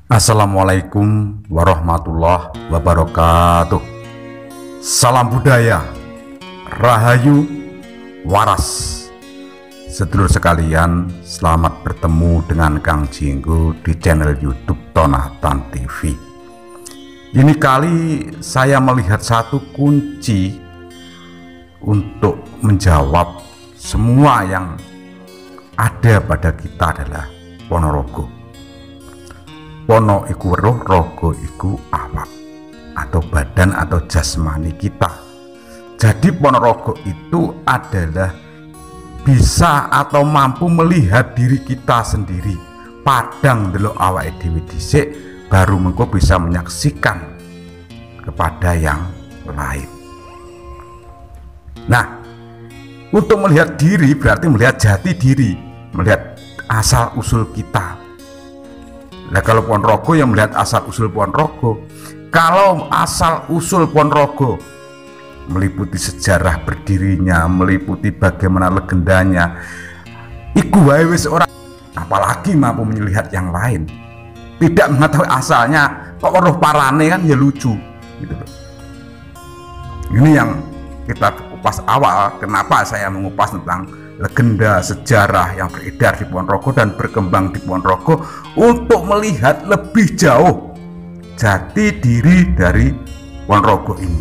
Assalamualaikum warahmatullahi wabarakatuh. Salam budaya, rahayu, waras. Sedulur sekalian, selamat bertemu dengan Kang Jinggo di channel YouTube Tonatan TV. Ini kali saya melihat satu kunci untuk menjawab semua yang ada pada kita adalah Ponorogo. Pono iku roh, rogo iku awak atau badan atau jasmani kita. Jadi Ponorogo itu adalah bisa atau mampu melihat diri kita sendiri. Padang delok awake dhewe dhisik baru mengko bisa menyaksikan kepada yang lain. Nah, untuk melihat diri berarti melihat jati diri, melihat asal usul kita. Nah, kalau Ponorogo yang melihat asal usul Ponorogo, kalau asal usul Ponorogo meliputi sejarah berdirinya, meliputi bagaimana legendanya, iku wae wis ora, apalagi mampu melihat yang lain. Tidak mengetahui asalnya, kok roh parane kan ya lucu gitu loh. Ini yang kita kupas awal, kenapa saya mengupas tentang legenda sejarah yang beredar di Ponorogo dan berkembang di Ponorogo untuk melihat lebih jauh jati diri dari Ponorogo ini.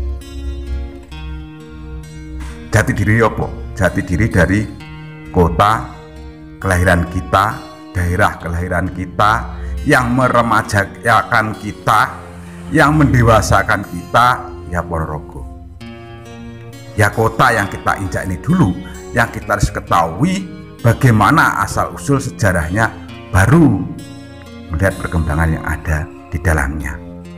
Jati diri apa? Jati diri dari kota kelahiran kita, daerah kelahiran kita, yang meremajakan kita, yang mendewasakan kita, ya Ponorogo. Ya kota yang kita injak ini dulu, yang kita harus ketahui bagaimana asal-usul sejarahnya, baru melihat perkembangan yang ada di dalamnya.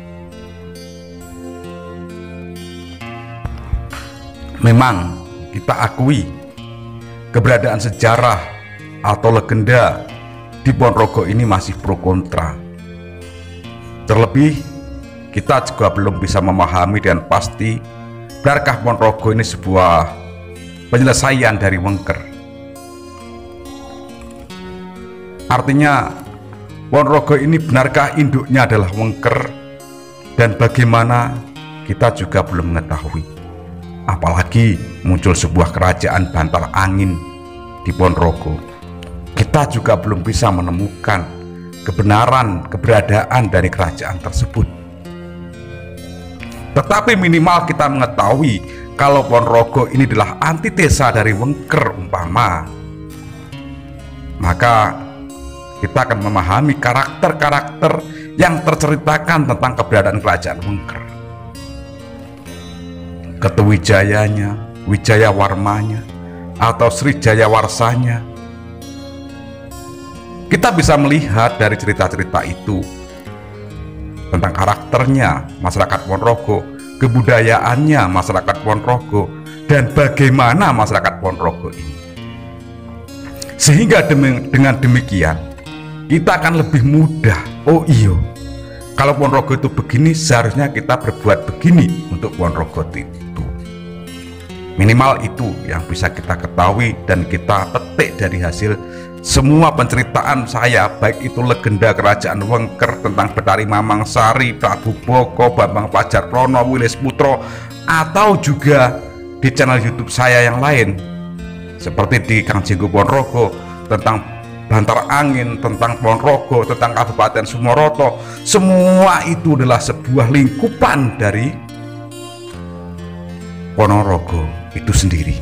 Memang kita akui keberadaan sejarah atau legenda di Ponorogo ini masih pro kontra. Terlebih kita juga belum bisa memahami dan pasti benarkah Ponorogo ini sebuah penyelesaian dari Wengker. Artinya Ponorogo ini benarkah induknya adalah Wengker, dan bagaimana kita juga belum mengetahui. Apalagi muncul sebuah kerajaan bantal angin di Ponorogo, kita juga belum bisa menemukan kebenaran keberadaan dari kerajaan tersebut. Tetapi minimal kita mengetahui kalau Ponorogo ini adalah antitesa dari Wengker umpama, maka kita akan memahami karakter-karakter yang terceritakan tentang keberadaan kerajaan Wengker. Ketuwijayanya, Wijayawarmanya, atau Srijayawarsanya. Kita bisa melihat dari cerita-cerita itu tentang karakternya masyarakat Ponorogo, kebudayaannya masyarakat Ponorogo, dan bagaimana masyarakat Ponorogo ini. Sehingga dengan demikian kita akan lebih mudah, oh iya, kalau Ponorogo itu begini, seharusnya kita berbuat begini untuk Ponorogo itu. Minimal itu yang bisa kita ketahui dan kita petik dari hasil semua penceritaan saya, baik itu legenda kerajaan Wengker tentang Betari Mamangsari, Prabu Boko, Bambang Pajarprono, Wilis Putro, atau juga di channel YouTube saya yang lain seperti di Kang Jinggo Ponorogo tentang Bantar Angin, tentang Ponorogo, tentang Kabupaten Sumoroto. Semua itu adalah sebuah lingkupan dari Ponorogo itu sendiri.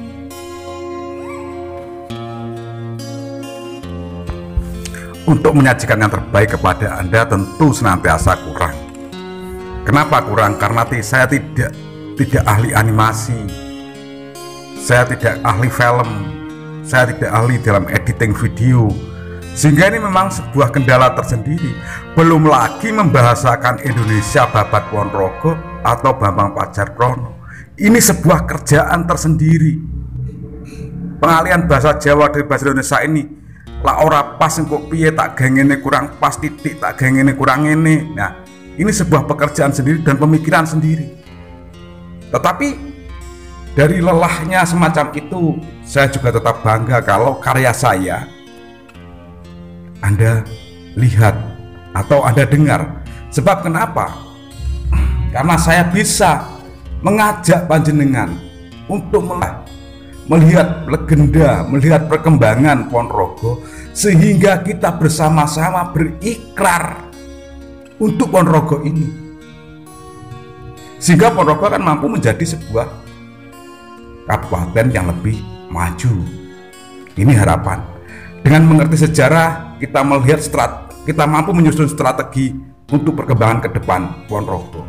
Untuk menyajikan yang terbaik kepada Anda tentu senantiasa kurang. Kenapa kurang? Karena saya tidak ahli animasi, saya tidak ahli film, saya tidak ahli dalam editing video, sehingga ini memang sebuah kendala tersendiri. Belum lagi membahasakan Indonesia babat Ponorogo atau Bambang Pajarprono. Ini sebuah kerjaan tersendiri. Pengalian bahasa Jawa dari bahasa Indonesia ini lah ora pas engko piye, tak gengene kurang pas, titik tak gengene kurang ini. Nah, ini sebuah pekerjaan sendiri dan pemikiran sendiri. Tetapi dari lelahnya semacam itu, saya juga tetap bangga kalau karya saya Anda lihat atau Anda dengar. Sebab kenapa? Karena saya bisa mengajak panjenengan untuk melihat legenda, melihat perkembangan Ponorogo, sehingga kita bersama-sama berikrar untuk Ponorogo ini, sehingga Ponorogo akan mampu menjadi sebuah kabupaten yang lebih maju. Ini harapan. Dengan mengerti sejarah, kita mampu menyusun strategi untuk perkembangan ke depan Ponorogo.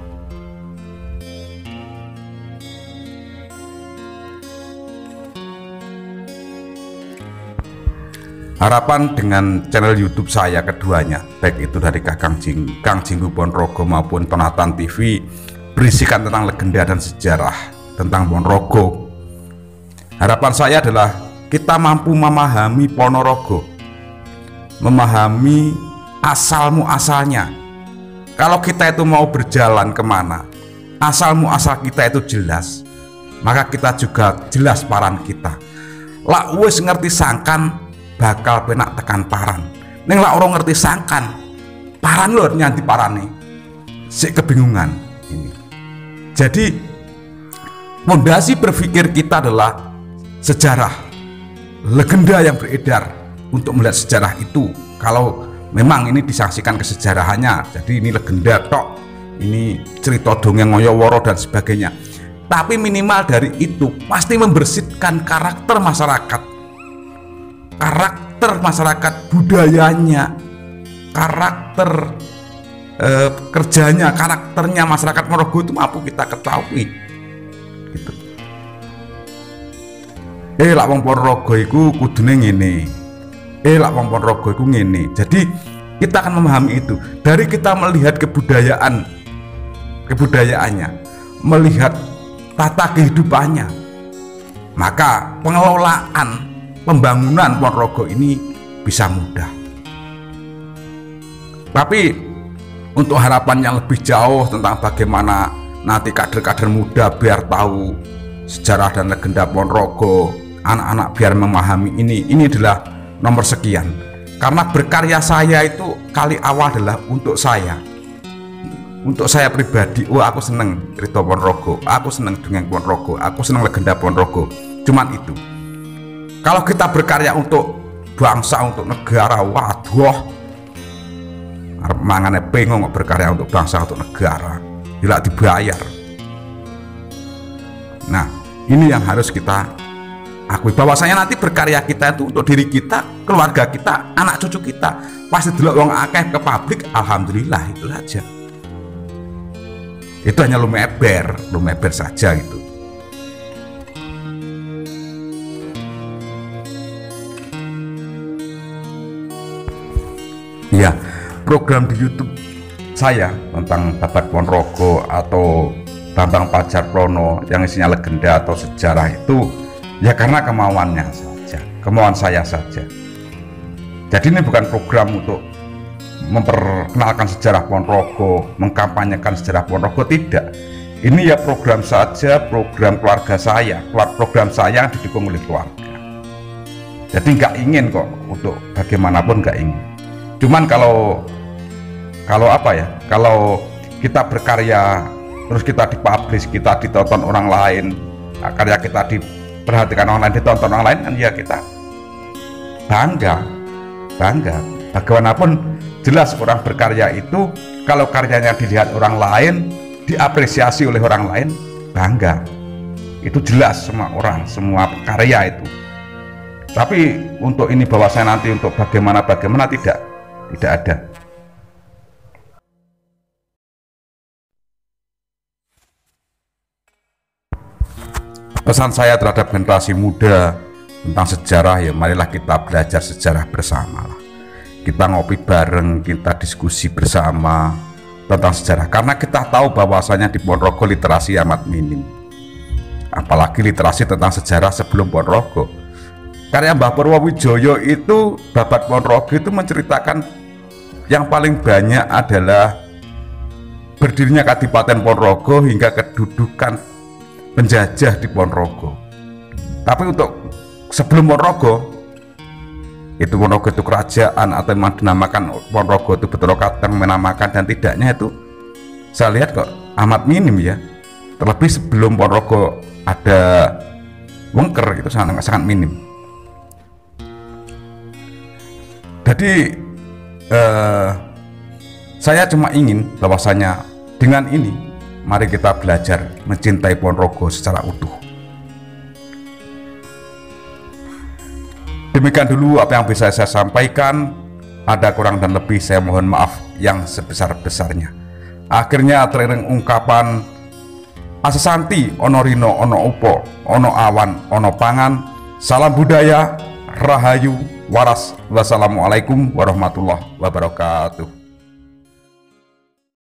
Harapan dengan channel YouTube saya keduanya, baik itu dari Kang Jinggu Ponorogo maupun Tonatan TV, berisikan tentang legenda dan sejarah tentang Ponorogo. Harapan saya adalah kita mampu memahami Ponorogo, memahami asal-muasalnya. Kalau kita itu mau berjalan kemana, asal-muasal kita itu jelas, maka kita juga jelas paran kita. Lak wis ngerti sangkan bakal penak tekan paran. Neng lak orang ngerti sangkan paran lho nyanti parane. Sik kebingungan ini. Jadi fondasi berpikir kita adalah sejarah, legenda yang beredar. Untuk melihat sejarah itu, kalau memang ini disaksikan kesejarahannya, jadi ini legenda tok, ini cerita dongeng ngoyoworo dan sebagainya. Tapi minimal dari itu pasti membersihkan karakter masyarakat, budayanya, karakter kerjanya, karakternya masyarakat Ponorogo itu mampu kita ketahui gitu. Lak wong Ponorogo iku kudune ngene, lak wong Ponorogo iku ngene. Jadi kita akan memahami itu dari kita melihat kebudayaannya, melihat tata kehidupannya, maka pengelolaan pembangunan Ponorogo ini bisa mudah. Tapi untuk harapan yang lebih jauh tentang bagaimana nanti kader-kader muda biar tahu sejarah dan legenda Ponorogo, anak-anak biar memahami ini adalah nomor sekian. Karena berkarya saya itu kali awal adalah untuk saya pribadi. Aku seneng cerita Ponorogo, aku seneng dongeng Ponorogo, aku seneng legenda Ponorogo. Cuman itu. Kalau kita berkarya untuk bangsa, untuk negara, waduh, mangane pengen berkarya untuk bangsa, untuk negara, tidak dibayar. Nah, ini yang harus kita akui, bahwasanya nanti berkarya kita itu untuk diri kita, keluarga kita, anak cucu kita. Pasti dulu uang akeh ke pabrik, alhamdulillah, itu aja. Itu hanya lumeber saja gitu. Ya, program di YouTube saya tentang Babat Ponorogo atau Bambang Pajarprono yang isinya legenda atau sejarah itu ya karena kemauan saya saja. Jadi ini bukan program untuk memperkenalkan sejarah Ponorogo, mengkampanyekan sejarah Ponorogo, tidak. Ini ya program saja, program keluarga saya, program saya yang didukung oleh keluarga. Jadi nggak ingin kok untuk bagaimanapun, nggak ingin. Cuman kalau kita berkarya terus kita dipublish, kita ditonton orang lain, karya kita diperhatikan orang lain, ditonton orang lain, kan ya kita bangga. Bagaimanapun jelas orang berkarya itu kalau karyanya dilihat orang lain, diapresiasi oleh orang lain, bangga. Itu jelas semua orang, semua karya itu. Tapi untuk ini bahwasanya nanti untuk bagaimana tidak ada. Pesan saya terhadap generasi muda tentang sejarah, ya marilah kita belajar sejarah bersama lah. Kita ngopi bareng, kita diskusi bersama tentang sejarah, karena kita tahu bahwasanya di Ponorogo literasi amat minim, apalagi literasi tentang sejarah sebelum Ponorogo. Karya Mbah Purwowijoyo itu, Babat Ponorogo itu menceritakan yang paling banyak adalah berdirinya Kadipaten Ponorogo hingga kedudukan penjajah di Ponorogo. Tapi untuk sebelum Ponorogo itu Ponorogo itu kerajaan atau memang dinamakan Ponorogo itu betul kadang menamakan dan tidaknya itu saya lihat kok amat minim ya. Terlebih sebelum Ponorogo ada Wengker itu sangat minim. Jadi saya cuma ingin bahwasanya dengan ini mari kita belajar mencintai Ponorogo secara utuh. Demikian dulu apa yang bisa saya sampaikan. Ada kurang dan lebih saya mohon maaf yang sebesar-besarnya. Akhirnya teriring ungkapan Asesanti ono rino ono upo ono awan ono pangan. Salam budaya, rahayu, waras. Wassalamualaikum warahmatullahi wabarakatuh.